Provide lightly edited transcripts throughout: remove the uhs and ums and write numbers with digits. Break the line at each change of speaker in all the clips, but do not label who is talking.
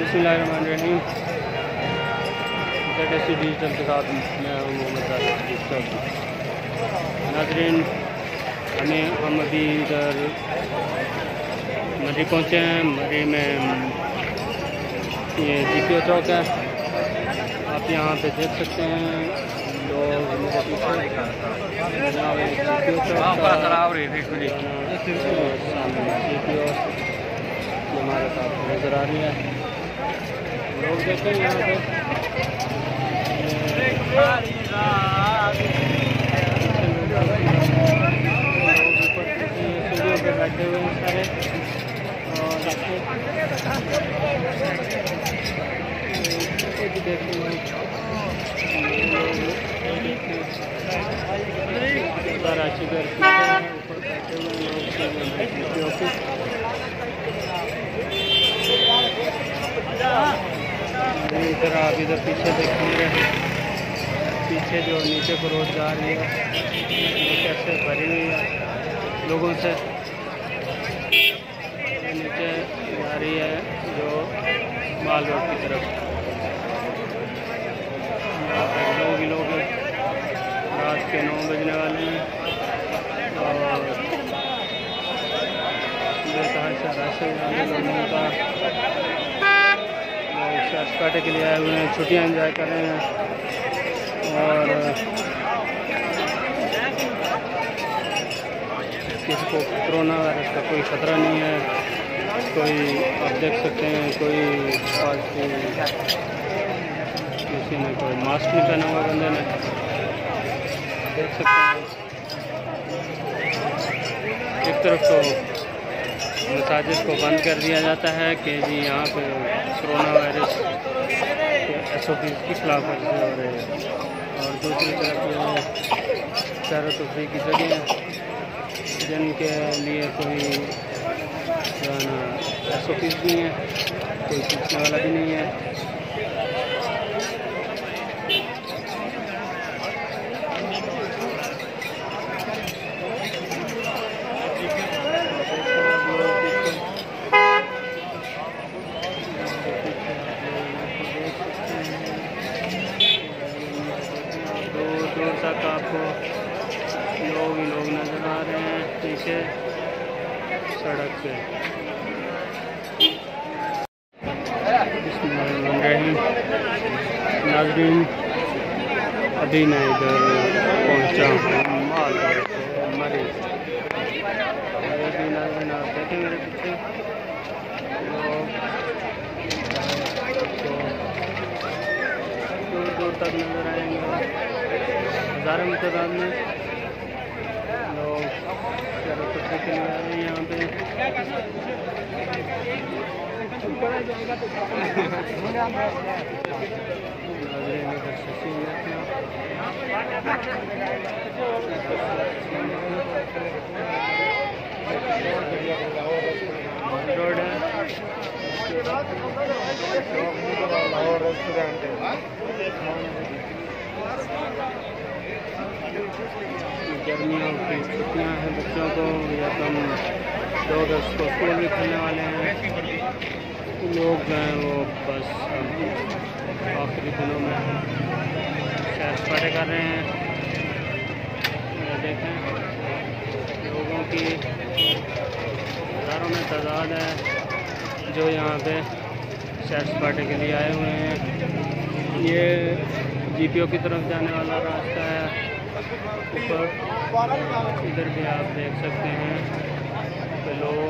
बिस्मिल्लाहिर्रहमानिर्रहीम। डिजिटल के साथ मैं हूँ मोहम्मद डिजिटल। नाज़रीन, हम अभी इधर मर्री पहुँचे हैं। मर्री में ये GPO चौक है। आप यहाँ पे देख सकते हैं लोग मेरे पीछे GPO हमारे साथ नज़र आ रही है। लोग देखें यहाँ पे सीढ़ियों पे बैठे हुए हैं सारे। और सारा शुगर ऊपर बैठे हुए लोग। इधर आप इधर पीछे देखेंगे, पीछे जो नीचे को रोड जा रही है वो कैसे भरी हुई है लोगों से। नीचे जा रही है जो माल रोड की तरफ। यहाँ पर लोग ही लोग रात के 9 बजने वाले हैं और बेतहाशा रश है लोगों का। सैर सपाटे के लिए आए हुए हैं, छुट्टियाँ एंजॉय कर रहे हैं। और किसी को कोरोना वायरस का कोई ख़तरा नहीं है। कोई आप देख सकते हैं कोई किसी ने कोई मास्क नहीं पहना हुआ बंदे ने, देख सकते हैं। एक तरफ तो मसाजिद को बंद कर दिया जाता है कि जी यहाँ पे कोरोना वायरस के SOP की खिलाफ वर्जी हो रही है। और दूसरी तरफ जो है सैर व तफरीह की जगह जिनके लिए कोई जो है ना SOP भी हैं, कोई पूछने वाला भी नहीं है। दूर तक आपको लोग ही लोग नज़र आ रहे हैं पीछे सड़क पे। नाज़रीन, अभी मैं इधर पहुंचा हूँ माल रोड से मरी। नाज़रीन आप देखें मेरे पीछे लोग दूर दूर तक नज़र आएंगे। हज़ारों की तादाद में लोग सैर व तफरीह के लिए आ रहे हैं यहाँ पे। रोड है गर्मियों की छुट्टियाँ हैं बच्चों को, या तो 2 अगस्त को स्कूल भी खुलने वाले हैं। लोग हैं वो बस आखिरी दिनों में सैर सपाटे कर रहे हैं। देखें लोगों की हज़ारों में तादाद है जो यहाँ पे सैर सपाटे के लिए आए हुए हैं। ये GPO की तरफ जाने वाला रास्ता है। ऊपर इधर भी आप देख सकते हैं कि लोग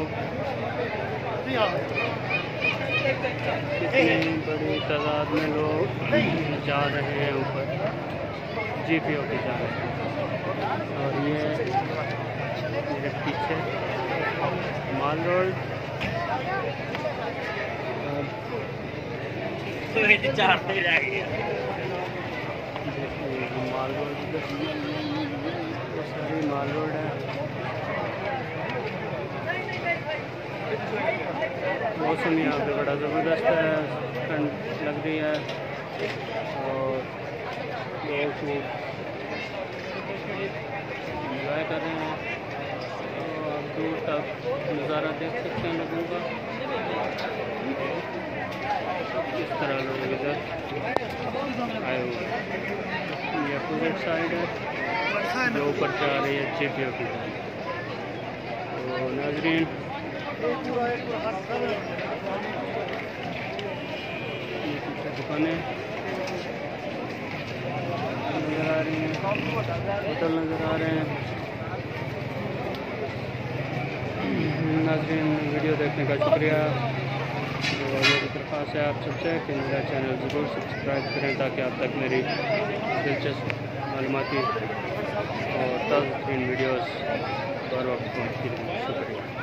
कितनी बड़ी तादाद में लोग जा रहे हैं ऊपर GPO की जाने। और ये मेरे पीछे माल रोड माल रोड वो सारी माल रोड है। मौसम यहाँ पे बड़ा ज़बरदस्त है, ठंड लग रही है और लोग खूब इंजॉय कर रहे हैं। तो आप दूर तक नज़ारा देख सकते हैं लोगों का। इस तरह लोग इधर आए हुए हैं। ये अपोजिट साइड है जो ऊपर जा रही है GPO की तरफ। तो नाज़रीन ये कुछ दुकानें नज़र आ रही हैं, होटल नज़र आ रहे हैं। नाज़रीन वीडियो देखने का शुक्रिया। तो मेरी दरख्वास्त है आप सबसे कि मेरा चैनल ज़रूर सब्सक्राइब करें ताकि आप तक मेरी दिलचस्प मालूमाती और ताज़ा तरीन वीडियोज़ हर वक्त पहुँचती रहें। शुक्रिया।